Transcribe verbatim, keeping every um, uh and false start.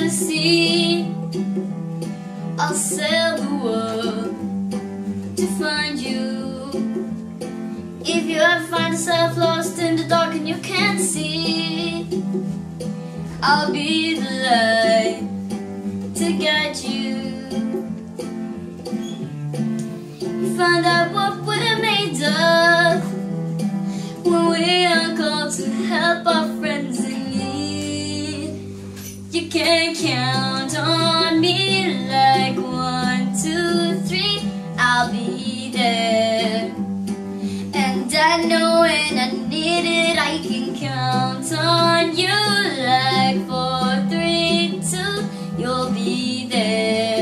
the sea. I'll sail the world to find you. If you ever find yourself lost in the dark and you can't see, I'll be the light to guide you. You find out what we're made of when we are called to help our friends in need. You can count on me like one, two, three, I'll be there. And I know when I need it, I can count on you like four, three, two, you'll be there.